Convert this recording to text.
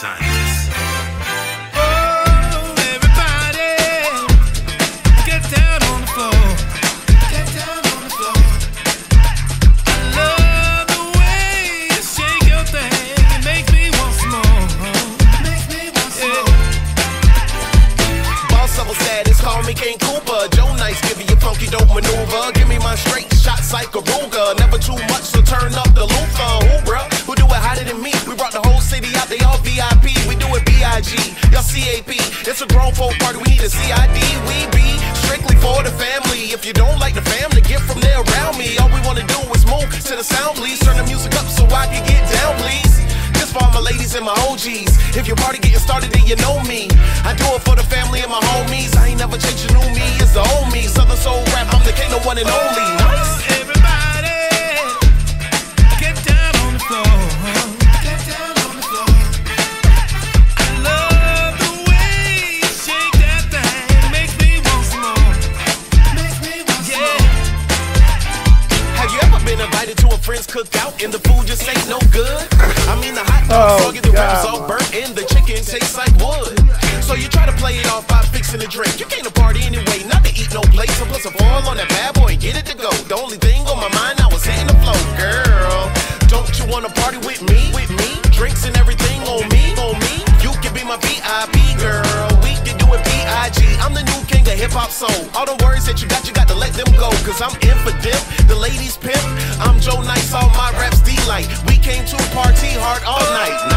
scientist. Oh, everybody, get down on the floor. Get down on the floor. I love the way you shake your thing. It makes me want some more. Makes me want some more. Boss level status, call me King Cooper. Joe Nice, give me your funky dope maneuver. Give me my straight shots like a Ruger. Never too much, so turn up the looper. Who, bruh? Who do it hotter than me? We brought the whole city out, they all VIP. We do it B.I.G. Y'all CAP. It's a grown folk party, we need a CID. We be strictly for the family. If you don't like the family, get from there around me. All we wanna do is move to the sound, please. Turn the music up so I can get down, please. This for all my ladies and my OGs. If your party getting started, then you know me. I do it for the family and my homies. I ain't never changed the new me, it's the old me. Southern soul rap, I'm the king, the one and only. Nice. Everybody, get down on the floor. Get down on the floor. I love the way you shake that thing. Makes me want some more. Makes me want some more. Have you ever been invited to a friend's cookout and the food just ain't no good? I mean the hot dog soggy, the ribs all burnt, and the chicken tastes like wood. So you try to play it off by fixing a drink. You came to party anyway, not to eat no plates. So put some oil on that bad boy and get it to go. The only thing on my mind now is hitting the flow. Girl, don't you wanna party with me? With me? Drinks and everything on me, on me. You can be my VIP girl. We can do it B.I.G. I'm the new king of hip-hop soul. All the words that you got to let them go. Cause I'm in for them, the ladies pimp. I'm Joe Nice, all my raps delight. We came to party hard all night.